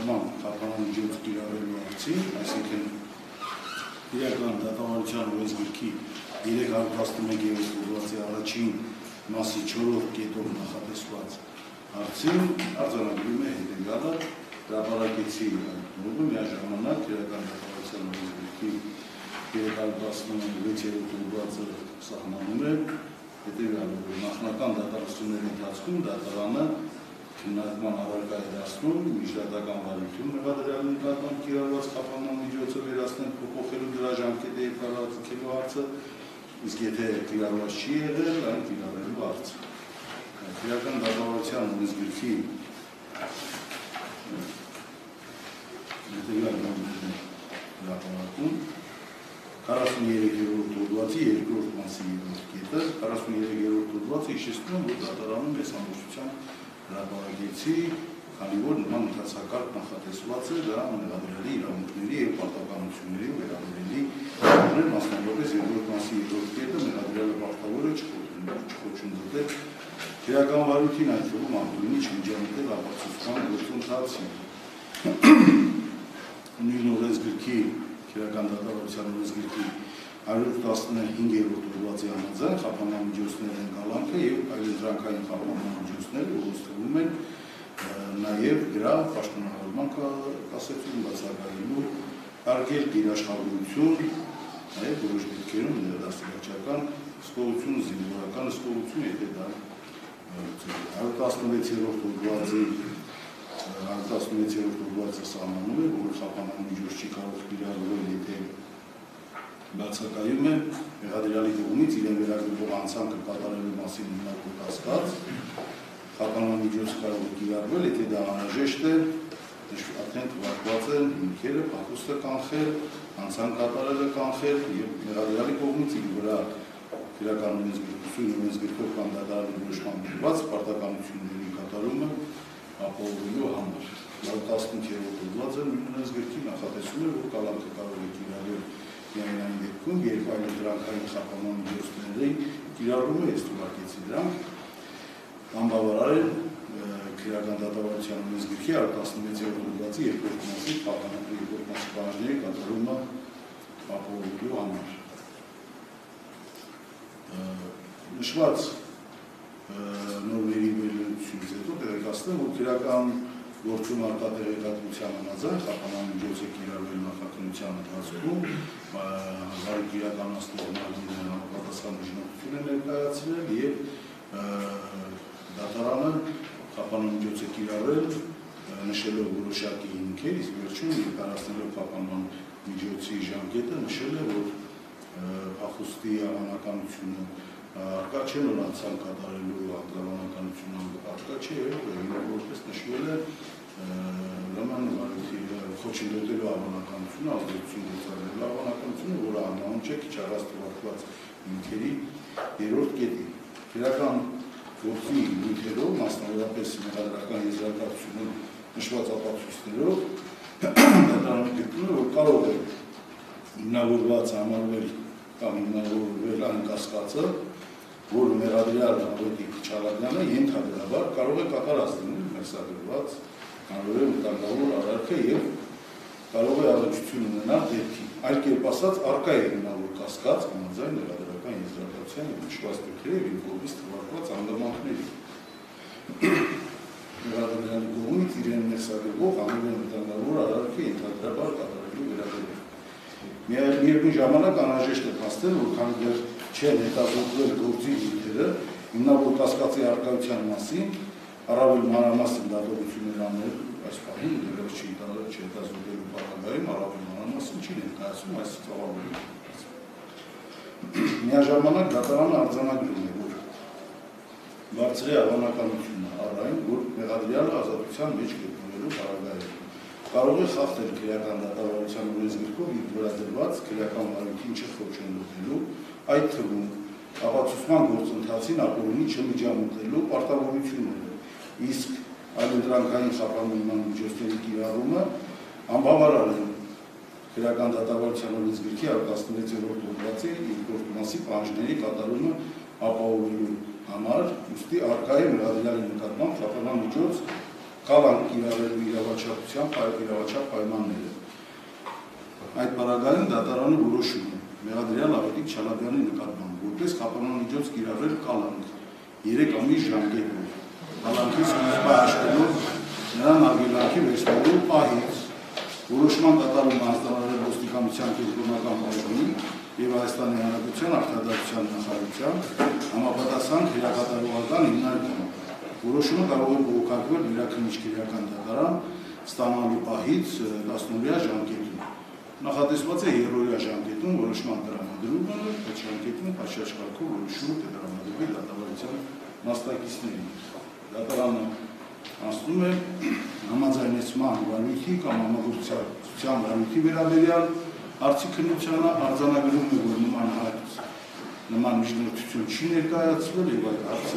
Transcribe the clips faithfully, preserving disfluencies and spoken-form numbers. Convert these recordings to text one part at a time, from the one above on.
նման խափանամիջոց կիրառելու հարցին, այսինքն իրական դատավարության օրենսգրքի երեք հարյուր տասնմեկ հոդվածի առաջին մասի չորրորդ կետով նախատեսված հարցին արձանագրում է հետևյալը հրապարակեցի նորմը միաժամանակ իրական դատավարության օրենսգրքի երեք հարյուր տասնվեց հոդվածը սահմանում է հետևյալը, որ նախնական դատարկությունների ընթացքում դատարանը քննարկման առարկա է դարձնում միջդատական վարություն մեղադրյալի նկատմամբ կիրառված խափանամիջոցը վերացնել փոփոխելու դրա ժամկետը եւ կառավարելու հարցը, իսկ եթե կիրառված չի եղել, այն կիրառելու հարցը։ Իրական դատավարության օրենսգրքի հետևյալ նորմերն հրապարակում քառասուններորդ հոդվածի երկրորդ մասի երրորդ կետը, քառասուններորդ հոդվածը հիշեցնում է, որ դատարանում մեծամասնության հրապարակեցի, քանի որ նման ընթացակարգ նախատեսված է դա մեղադրյալի իրավունքների եւ պարտականությունների վերաբերելի կանոներ, մասնավորապես երկրորդ մասի երրորդ կետը մեղադրյալը պարտավոր է չխոչընդոտել քրեական վարույթին, այդ թվում անդուլինի չմիջամտել ապացուցման գործընթացին։ Նույն օրենսգրքի քրեական դատավարության օրենսգրքի հարյուր տասնհինգերորդ հոդվածի համաձայն խափանամիջոցների ընկալանքը եւ այլընտրանքային խափանամիջոցները ուղղորդվում են նաեւ դրա պաշտոնավորման կասեցում բացակայելու արգելք երաշխավորություն, նաեւ որոշ դեպքերում ներդասական հսկողություն, զինվորական հսկողություն, եթե դա հարյուր տասնվեցերորդ հոդվածի հարյուր տասնվեցերորդ հոդվածը սահմանում է, որ խափանամիջոց չի կարող կիրառվել, եթե բացակայում է մեղադրյալի կողմից իրեն վերագրվող անձանքը կատարելու մասին հիմնական կասկած, խափանամիջոց կարող է կիրառվել, եթե դա անհրաժեշտ է, արդեն թվարկված են հիմքերը, փախուստը կանխել, անձան կատարելը կանխել եւ մեղադրյալի կողմից իր վրա քրեական օրենսգրքություն օրենսգրքով կամ դատարանի որոշման դրված պարտականությունների կատարումը ապահովելու համար։ հարյուր տասնութերորդ հոդվածը նույն օրենսգրքի նախատեսում է, որ կալանքը կարող է կիրառել միայն այն դեպքում, երբ այլընտրանքային խափանամիջոցների կիրառումը ես թվարկեցի դրանք անբավարար են քրեական դատավարության օրենսգրքի հարյուր տասնվեցերորդ հոդվածի երկրորդ մասի երկրորդ մասի պահանջների կատարումը ապահովելու համար։ Նշված նորմերի վերլուծությունից հետո տեղեկացնեմ, որ քրեական գործում արկա տեղեկատվության համաձայն խափանամիջոցը կիրառվելու նախաքննության ընթացքում վարույթ իրականացնող մարմինը համապատասխան դժնոտություն է ներկայացրել եւ դատարանը խափանամիջոցը կիրառել նշելով որոշակի հիմքեր, իսկ վերջում ներկայացնելով խափանման միջոցի ժամկետը նշել է, որ փախուստի անականությունը արկա չէ, նոր անձան կատարելու անդրավանականությունը արկա չէ, որպես նշվել է ուրեմն վարույթի խոչընդոտելու հավանականությունը, ազդեցություն գործադրելու հավանականությունը, որը անհանուն չէ քիչ առած թվարկված հիմքերի երրորդ կետի։ Քրեական գործի նյութերով, մասնավորապես մեղադրական եզրակացությունում նշված ապացույցներով դատարանը գտնում է, որ կարող է հիմնավորված համարվել կամ հիմնավորվել այն կասկածը, որ մեղադրյալը Ավետիք Չալադյանը ենթադրաբար կարող է կատարած լինել մերսագրված հանրորեն վտանգավոր արարքը եւ կարող է առնչություն ունենալ դեպքի։ Այլ կերպ ասած, արկա է հիմնավոր կասկած համաձայն մեղադրական եզրակացության եւ նշված դեպքերի եւ կողմից թվարկված հանգամանքների։ Մեղադրյալի կողմից իրեն մերսագրվող հանրորեն վտանգավոր արարքը ենթադրաբար կատարելու վերաբերյալ։ Միևնույն ժամանակ անհրաժեշտ է փաստել, որ քանի դեռ չեն հետազոտվել գործի նյութերը, հիմնավոր կասկածի առկայության մասին, առավել մանրամասն դատողություններ անել այս պահին դեռևս չի հետազոտելու պարագայում, առավել մանրամասն չի ներկայացում այս ծավալների։ Միաժամանակ դատարանը արձանագրում է, որ բարձր է հավանականությունը առ այն, որ մեղադրյալը ազատության մեջ գտնվելու պարագայում կարող է խախտել քրեական դատավարության օրենսգրքով իր վրա դրված քրեական վարույթին չխոչընդոտելու, այդ թվում ապացուցման գործընթացին ապօրինի չմիջամտելու պարտավորությունները, իսկ այլընտրանքային խափանման միջոցների կիրառումը անբավարար է քրեական դատավարության օրենսգրքի հարյուր տասնվեցերորդ հոդվածի երկրորդ մասի պահանջների կատարումը ապահովելու համար, ուստի արկա է մեղադրյալի նկատմամբ խափանման միջոց կալանք կիրառելու իրավաչափությամբ իրավաչափ պայմանները։ Այդ պարագայում դատարանը որոշում է Մեղադրյալ Ավետիք Չալաբյանի նկատմամբ որպես կապանամիջոց կիրառել կալանք երեք ամիս ժամկետով, կալանքի սկզբը հաշվելով նրան արգելանքի վերցնելու պահից, որոշման կատարումը հաստատել ոստիկանության կենտրոնական բաժնի և Հայաստանի Հանրապետության Արդարադատության նախարարության համապատասխան քրեակատարողական հիմնարկում։ Որոշումը կարող է բողոքարկվել Վերաքննիչ քրեական դատարան ստանալու պահից տասնօրյա ժամկետում։ Նախատեսված է երրորդյա ժամկետում որոշման տրամադրումը, այդ ժամկետում պատշաճ կարգով որոշումը կտրամադրվի դատավարության մասնակիցներին։ Դատարանը անցնում է համաձայնեցման վարույթի կամ համագործակցության վարույթի վերաբերյալ հարցի քննությանը, արձանագրում է, որ նման հարց նման միջնորդություն չի ներկայացվել եւ այդ հարցը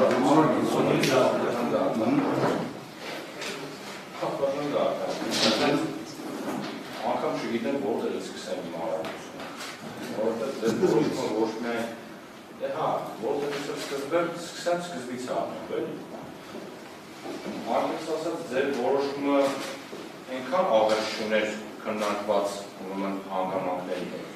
անգամ չգիտեմ որտեղ է սկսել իմ հարաբերությունը, որովհետև դες որոշումը ոչ միայն դե հա, որտեղ է սկսվել, սկսած սկզբից է անում, էլի։ Անկեղծ ասած, ձեր որոշումը այնքան աղերս չուներ քննարկված ուրեմն հանգամանքների հետ,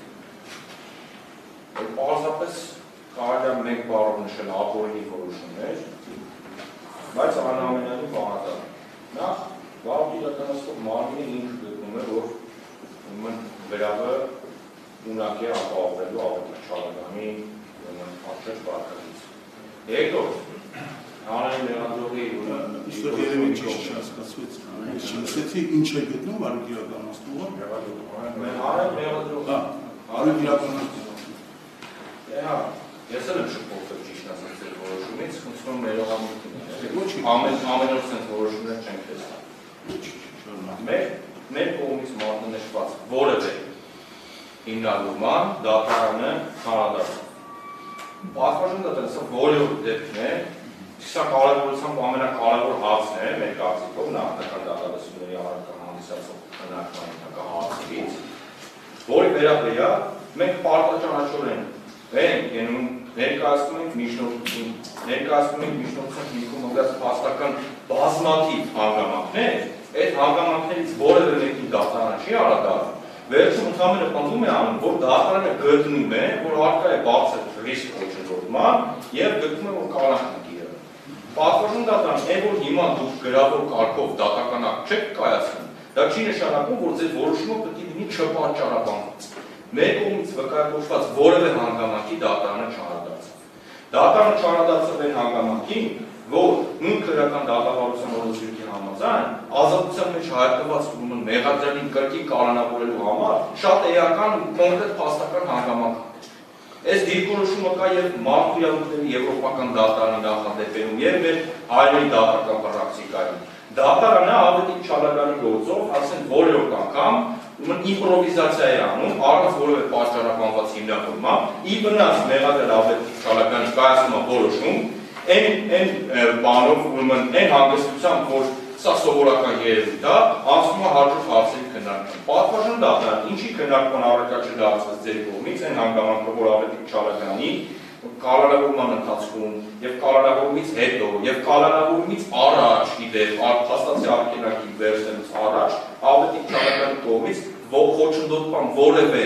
որ պարզապես կարելի է մեկ բառով նշել ապօրինի որոշումներ, բայց անամենայնիվ բանական։ Նախ վարույթ իրականացնող մարմինը ինքը գտնում է, որ վերավը ունակ է ապահովելու Ավետիք Չալաբյանի պատշաճ վարքագիծը։ Երկրորդ, հանրային մեղադրողի Իստոր երևի ճիշտ չհասկացվեց, չլսեցի ինչ է գտնում վարույթ իրականացնողը։ Հանրային մեղադրողը։ Վարույթ իրականացնողը։ Հա, ես էլ եմ շփոթվել ճիշտ ասած ձեր որոշումից, խնդրում եմ ներողամիտ ամեն օր սենց որոշումներ չենք տեսնում։ Մեր կողմից մատնանշված որևէ հիմնադրման դատարանը քննադատում։ Պատվաստան դատարանը սա որևէ դեպքն է, սա կարևորությամբ ամենակարևոր հարցն է մեր կարծիքով նախնական դատավարությունների առարկան հանդիսացող քննարկման հարցից, որի վերաբերյալ մենք պարտաճանաչորեն ենք ներկայացնում ենք միջնորդություն, ներկայացնում ենք միջնորդության հիմքում ընկած փաստական բազմաթիվ հանգամանքներ, այդ հանգամանքներից որևէ մեկի դատարանը չի անդրադառնում, վերջում ընդհանրապես պնդում է անում, որ դատարանը գտնում է, որ առկա է բարձր ռիսկ ոչնչորդման եւ գտնում է, որ կալանք է եղել։ Պատվաստան դատարան, այն որ հիմա դուք գրավոր կարգով դատական ակտ չեք կայացնում, դա չի նշանակում, որ ձեր որոշումը պետք է լինի չպատճառաբանված։ Մեր կողմից վկայակոչված որևէ հանգամանքի դատարանը չանդրադարձավ։ Դատարանը չանդրադարձավ այն հանգամանքին, որ նույն քրեական դատավարության օրենսգրքի համաձայն ազատության մեջ հայտնված մեղադրյալին կրկին կալանավորելու համար շատ էական ու կոնկրետ փաստական հանգամանք է։ Այս դիրքորոշումը կա եւ մարդու իրավունքների եվրոպական դատարանի նախադեպերում եւ մեր հայերի դատական պրակտիկայում։ Դատարանը Ավետիք Չալաբյանի գործով ասեն որերորդ անգամ իմպրովիզացիա է անում, առանց որևէ պատճառաբանված հիմնավորման, ի վնաս մեղադրյալ Ավետիք Չալաբյանի կայացումը որոշում, այն բանով, այն հանգստությամբ, որ սա սովորական երևույթ է, անցնում է հաջորդ հարցերի քննարկման։ Պատվաստան դատարան, ինչի քննարկման առարկա չդարձած ձեր կողմից, այն հանգամանքը, որ Ավետիք Չալաբյանի կալանավորման ընթացքում եւ կալանավորումից հետո եւ կալանավորումից առաջ իդեպ փաստացի արգելանքի վերցնելուց առաջ Ավետիք Չալաբյանի կողմից ոչնդոտման որևէ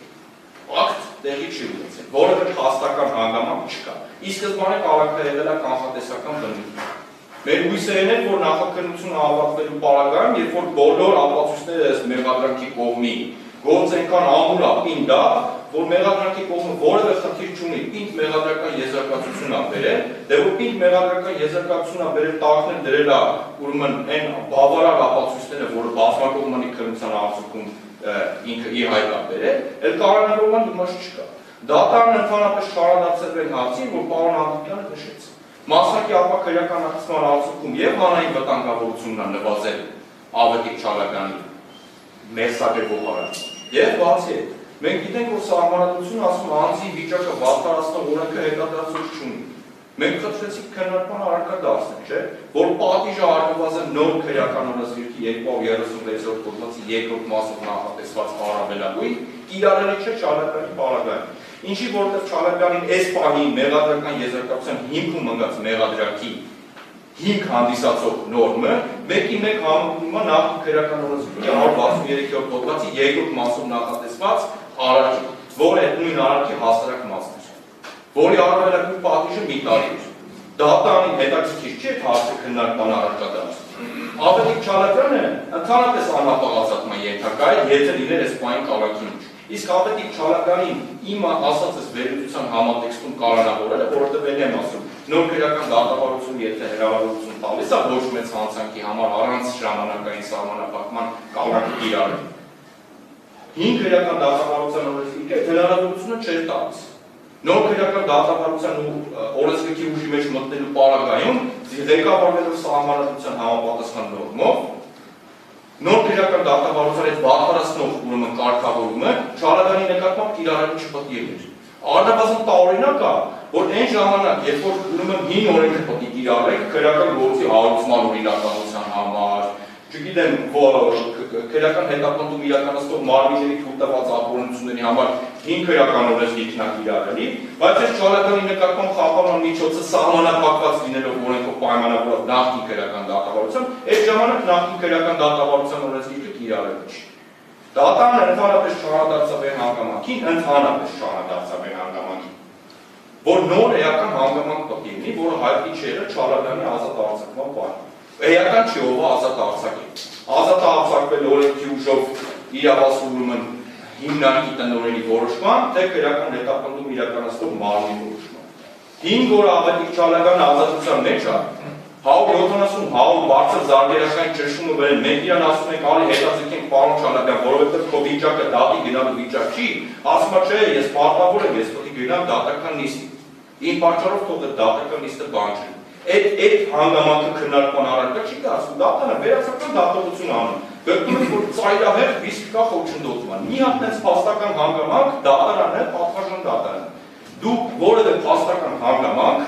ակտ տեղի չի ունեցել, որևէ փաստական հանգամանք չկա։ Ի սկզբանե կալանքը եղել է կանխատեսական բնույթի։ Մեր հույսերն են, որ նախաքննությունը ավարտվելու պարագայում, երբ որ բոլոր ապացույցները ըստ մեղադրանքի կողմի գործ այնքան ամուր է, պինդ է, որ մեղադրանքի կողմը որևէ խնդիր չունի, պինդ մեղադրական եզրակացություն է բերել, դե որ պինդ մեղադրական եզրակացություն է բերել տակներ դրել է, ուրեմն այն բավարար ապացույցները, որը բազմակողմանի քննության արդյունքում ինքը իր հայտ է բերել, էլ կալանավորման իմաստ չկա։ Դատարանը ընդհանրապես չանդրադարձել այն հարցին, որ պարոն Հակոբյանը նշեց։ Մասնակի ապակրական արդյունքում եւ հանրային վտանգավորությունն է նվազել Ավետիք Չալաբյանի մերսակերպով հարած։ Եվ բացի այդ, մենք գիտենք, որ սահմանադրությունը ասում անձի վիճակը վատթարացնող օրենքը հետադարձություն չունի։ Մենք խնդրեցինք քննարկման առարկա դարձնել, չէ՞, որ պատիժը առնվազն նոր քրեական օրենսգրքի երկու երեսունվեցերորդ հոդվածի երկրորդ մասով նախատեսված առավելագույն կիրառելի չէ Չալաբյանի պարագայում։ Ինչի որովհետև Չալաբյանին այս պահին մեղադրական եզրակացության հիմքում ընկած մեղադրակի հիմք հանդիսացող նորմը մեկի մեկ համընկնում է նախկին քրեական օրենսգրքի հարյուր վաթսուններորդ հոդվածի երկրորդ մասով նախատեսված արարքի, որը այդ նույն արարքի հասարակ մասն է, որի առավելագույն պատիժը մի տարի էր։ Դատանին հետաքրքիր չէ, թե հարցը քննարկման առարկա դարձ։ Ավետիք Չալակյանը ընդհանրապես անհապաղ ազատման ենթակա է, եթե լիներ այս պահին քաղաքի մեջ։ Իսկ Ավետիք Չալակյանին իմ ասածս վերլուծության համատեքստում կալանավորել է, որովհետև էլ եմ ասում, նոր քրեական դատավարություն, եթե հրավառություն տալիս է ոչ մեծ հանցանքի համար առանց ժամանակային սահմանափակման կալանքի կիրառել։ Հին քրեական դատավարության օրենսգիրքը հնարավորությունը չէր տալիս։ Նոր քրեական դատավարության ու օրենսգրքի ուժի մեջ մտնելու պարագայում ղեկավարվելով սահմանադրության համապատասխան նորմով նոր քրեական դատավարության այդ վատթարացնող ուրեմն կարգավորումը Չալակյանի նկատմամբ կիրառելու չպետք է լիներ։ Առնվազն տարօրինակ է, որ այն ժամանակ, երբ որ ուրեմն հին օրենքը պետք է կիրառենք քրեական գործի հարուցման օրինականության համար, չգիտեմ, քրեական հետապնդում իրականացնող մարմինների թույլ տված ապօրինությունների համար հին քրեական օրենսգիրքն է կիրառելի, բայց այս Չալակյանի նկատմամբ խափանման միջոցը սահմանափակված լինելով օրենքով պայմանավորված նախկին քրեական դատավարությամբ, այդ ժամանակ նախկին քրեական դատավարության օրենսգիրքը կիրառելի չի։ Դատան ընդհանրապես չանադարձավ այն հանգամանքին, ընդհանրապես չանադարձավ այն հանգամանքին, որ նոր էական հանգամանք պետք է լինի, որը հայտնի չէ Չալակյանի ազատ արձակման պահին։ Էական չի ով ազատ արձակել։ Ազատ արձակվել օրենքի ուժով իրավասու ուրեմն հիմնարկի տնօրենի որոշման, թե քրեական հետապնդում իրականացնող մարմնի որոշման։ Հինգ օր Ավետիք Չալակյանը ազատության մեջ է, հարյուր յոթանասուն հարյուր բարձր զարգերաշային ճնշումը վերել, մենք իրան ասում ենք արի հետաձգենք պարոն Չալակյան, որովհետև քո վիճակը դատի գնալու վիճակ չի, ասում է չէ, ես պարտավոր եմ, ես պետք է գնամ դատական նիստի։ Իմ պատճառով թող այդ դատական նիստը բան չի։ Այդ այդ հանգամանքը քննարկման առարկա չի դարձում, դատանը վերացական դատողություն անում։ Գտնում եք, որ ծայրահեղ վիսկա խոչընդոտման։ Մի հատ այնպես փաստական հանգամանք դատարանն է, պատվարժան դատարանը։ Դուք որևէ փաստական հանգամանք,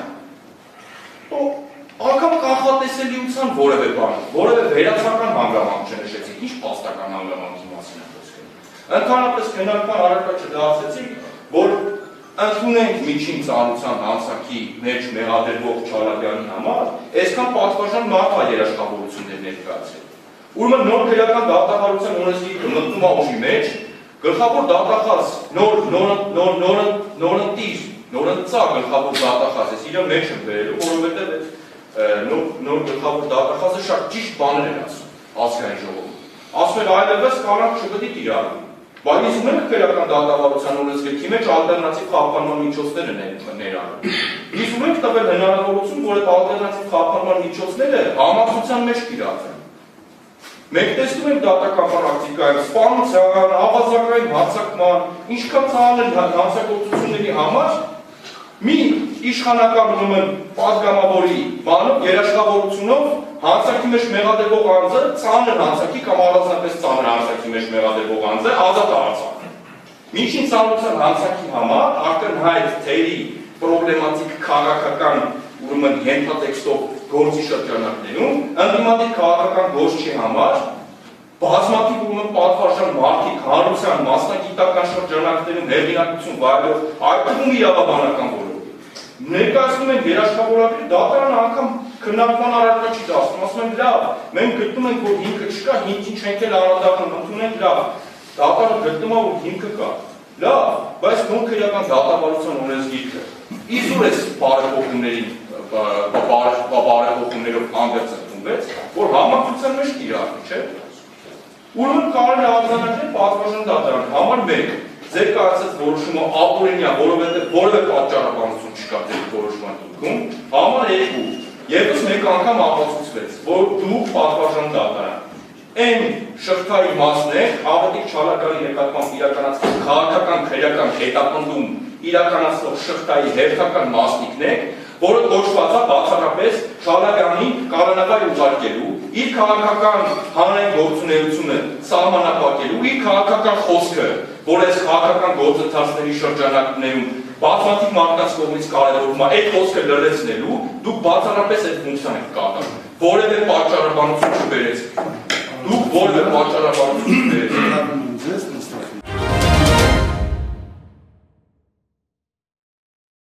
то անգամ կանխատեսելիության որևէ բան, որևէ վերացական հանգամանք չնշեցիք, ինչ փաստական հանգամանքի մասին է խոսքը։ Ընդհանրապես քննարկման առարկա չդարձեցիք, որ ընդունենք միջին ծանրության հանցանքի մեջ մեղադրվող Չալակյանի համար, այսքան պատվարժան մարդ է երաշխավորություններ ներկայացրել։ Ուրեմն նոր քրեական դատավարության օրենսգիրքը մտնում է ուժի մեջ, գլխավոր դատախազ, նոր նոր նոր նորընտիր, նորընծա գլխավոր դատախազը իր մեջ եմ բերելու, որովհետև այդ նոր նոր գլխավոր դատախազը շատ ճիշտ բաներ են ասում ազգային ժողովում։ Ասում են այլևս կանանք չպետք է կիրառվի։ Բայց իսկ մենք քրեական դատավարության օրենսգրքի մեջ ալտերնատիվ խափանման միջոցներ են ներառում։ Իսկ մենք տվել հնարավորություն, որ այդ ալտերնատիվ խափանման միջոցները համակցության մեջ կիրառվեն։ Մենք տեսնում ենք դատական պրակտիկայում սպանության, ավազակային հարձակման, ինչքան ցանել հանցագործությունների համար մի իշխանական ուրեմն պատգամավորի բանով երաշխավորությունով հանցակի մեջ մեղադրվող անձը ծանր հանցակի կամ առանձնապես ծանր հանցակի մեջ մեղադրվող անձը ազատ է արձակվում։ Միջին ծանրության հանցակի համար ակնհայտ թերի պրոբլեմատիկ քաղաքական ուրեմն ենթատեքստով գործի շրջանակներում ընդդիմադիր քաղաքական գործի համար բազմաթիվ ուրեմն պատվարժան մարդիկ հանրության մասնագիտական շրջանակներում հեղինակություն վայելող այդ թվում իրավաբանական ոլորտի ներկայացնում են երաշխավորագրի դատարանը անգամ քննարկման առարկա չի դարձնում, ասում են լավ, մենք գտնում ենք, որ հիմքը չկա, հիմքին չենք էլ անդրադառնում, ընդունենք լավ, դատարանը գտնում է, որ հիմքը կա, լավ, բայց նոր քրեական դատավարության օրենսգիրքը իզուր էս բարեփոխումներին բարեփոխումներով հանգած ընդունվեց, որ համակցության մեջ կիրառվի, չէ՞։ Ուրեմն կարելի է արձանագրել պատվարժան դատարան համար մեկ, ձեր կայացած որոշումը ապօրինյա, որովհետև որևէ պատճառաբանություն չկա ձեր որոշման հիմքում, համար երկու, ևս մեկ անգամ ապացուցվեց, որ դուք պատվարժան դատարան այն շղթայի մասն է, Ավետիք Չալակյանի նկատմամբ իրականացնող քաղաքական քրեական հետապնդում իրականացնող շղթայի հերթական մասնիկն եք, որը կոչված է բացառապես Չալակյանին կանոնավոր ուղարկելու, իր քաղաքական հանրային գործունեությունը սահմանափակելու, իր քաղաքական խոսքը, որ այս քաղաքական գործընթացների շրջանակներում բազմաթիվ մարդկանց կողմից կարևորվում է, այդ խոսքը լրացնելու, դուք բացառապես այդ ֆունկցիան եք կատարում։ Որևէ պատճառաբանություն չբերեցիք։ Դուք որևէ պատճառաբանություն չբերեցիք։